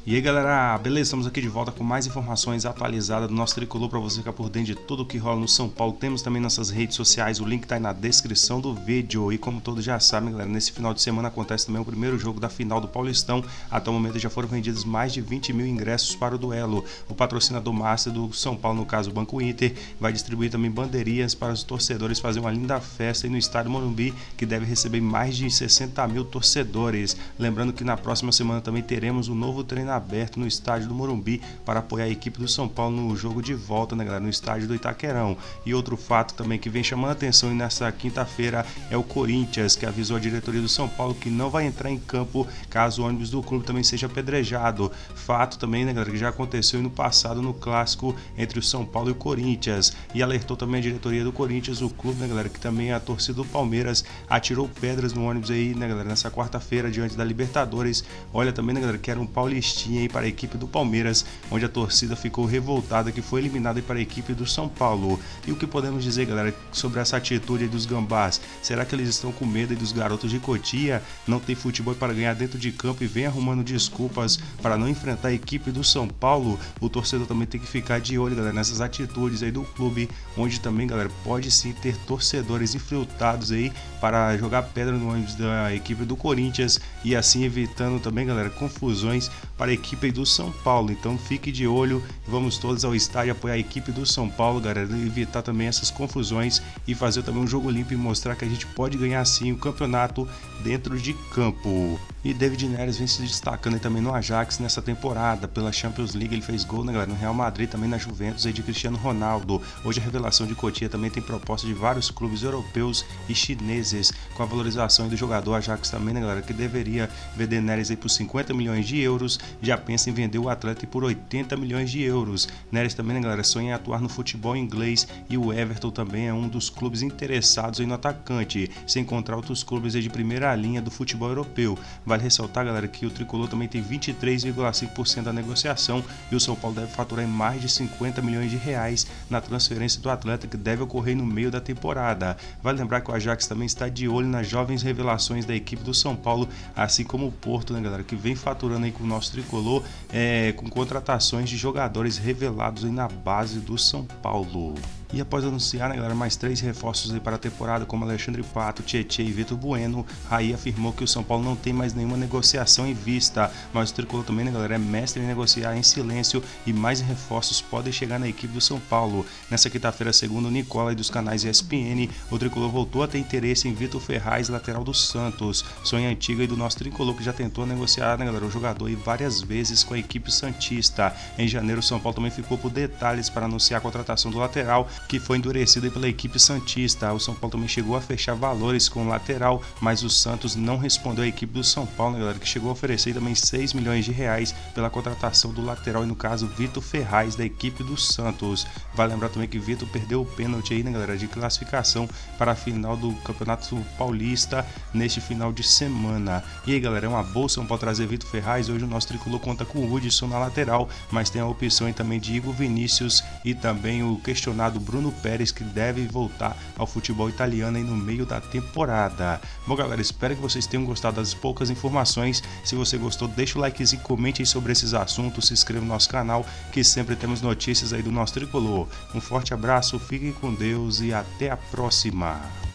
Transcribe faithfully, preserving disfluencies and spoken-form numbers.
E aí galera, beleza? Estamos aqui de volta com mais informações atualizadas do nosso tricolor para você ficar por dentro de tudo o que rola no São Paulo. Temos também nossas redes sociais, o link tá aí na descrição do vídeo. E como todos já sabem, galera, nesse final de semana acontece também o primeiro jogo da final do Paulistão. Até o momento já foram vendidos mais de vinte mil ingressos para o duelo. O patrocinador master do São Paulo, no caso o Banco Inter, vai distribuir também bandeirinhas para os torcedores fazer uma linda festa aí no estádio Morumbi, que deve receber mais de sessenta mil torcedores. Lembrando que na próxima semana também teremos um novo treino aberto no estádio do Morumbi para apoiar a equipe do São Paulo no jogo de volta, né, galera, no estádio do Itaquerão. E outro fato também que vem chamando a atenção nessa quinta-feira é o Corinthians, que avisou a diretoria do São Paulo que não vai entrar em campo caso o ônibus do clube também seja apedrejado. Fato também, né, galera, que já aconteceu no passado no clássico entre o São Paulo e o Corinthians. E alertou também a diretoria do Corinthians, o clube, né, galera, que também a torcida do Palmeiras atirou pedras no ônibus aí, né, galera, nessa quarta-feira diante da Libertadores. Olha também, né, galera, que era um paulistinha aí para a equipe do Palmeiras, onde a torcida ficou revoltada que foi eliminada para a equipe do São Paulo. E o que podemos dizer, galera, sobre essa atitude dos gambás? Será que eles estão com medo dos garotos de Cotia? Não tem futebol para ganhar dentro de campo e vem arrumando desculpas para não enfrentar a equipe do São Paulo? O torcedor também tem que ficar de olho, galera, nessas atitudes aí do clube, onde também, galera, pode sim ter torcedores infiltrados aí para jogar pedra no ônibus da equipe do Corinthians e assim evitando também, galera, confusões para a equipe do São Paulo. Então fique de olho, vamos todos ao estádio apoiar a equipe do São Paulo, galera, evitar também essas confusões e fazer também um jogo limpo e mostrar que a gente pode ganhar sim o campeonato dentro de campo. E David Neres vem se destacando aí também no Ajax nessa temporada, pela Champions League ele fez gol, né, galera, no Real Madrid, também na Juventus aí de Cristiano Ronaldo. Hoje a revelação de Cotia também tem proposta de vários clubes europeus e chineses. Com a valorização do jogador, Ajax também, né, galera, que deveria vender Neres aí por cinquenta milhões de euros, já pensa em vender o atleta por oitenta milhões de euros. Neres também, né, galera, sonha em atuar no futebol inglês e o Everton também é um dos clubes interessados aí no atacante, sem encontrar outros clubes aí de primeira linha do futebol europeu. Vale ressaltar, galera, que o tricolor também tem vinte e três vírgula cinco por cento da negociação e o São Paulo deve faturar mais de cinquenta milhões de reais na transferência do atleta, que deve ocorrer no meio da temporada. Vale lembrar que o Ajax também está de olho nas jovens revelações da equipe do São Paulo, assim como o Porto, né, galera, que vem faturando aí com o nosso tricolor, é, com contratações de jogadores revelados aí na base do São Paulo. E após anunciar, né, galera, mais três reforços aí para a temporada, como Alexandre Pato, Tietê e Vitor Bueno, Raí afirmou que o São Paulo não tem mais nenhuma negociação em vista, mas o tricolor também, né, galera, é mestre em negociar em silêncio e mais reforços podem chegar na equipe do São Paulo. Nessa quinta-feira, segundo o Nicola e dos canais E S P N, o tricolor voltou a ter interesse em Vitor Ferraz, lateral do Santos, sonho antigo aí do nosso tricolor, que já tentou negociar, né, galera, o jogador aí várias vezes com a equipe santista. Em janeiro, o São Paulo também ficou por detalhes para anunciar a contratação do lateral, que foi endurecido pela equipe santista. O São Paulo também chegou a fechar valores com o lateral, mas o Santos não respondeu à equipe do São Paulo, né, galera, que chegou a oferecer também seis milhões de reais pela contratação do lateral, e no caso Vitor Ferraz, da equipe do Santos. Vale lembrar também que Vitor perdeu o pênalti aí, né, galera, de classificação para a final do Campeonato Paulista neste final de semana. E aí, galera, é uma boa São Paulo trazer Vitor Ferraz. Hoje o nosso tricolor conta com o Hudson na lateral, mas tem a opção aí também de Igor Vinícius e também o questionado Bruno Pérez, que deve voltar ao futebol italiano aí no meio da temporada. Bom, galera, espero que vocês tenham gostado das poucas informações. Se você gostou, deixa o likezinho, comente aí sobre esses assuntos, se inscreva no nosso canal, que sempre temos notícias aí do nosso tricolor. Um forte abraço, fiquem com Deus e até a próxima!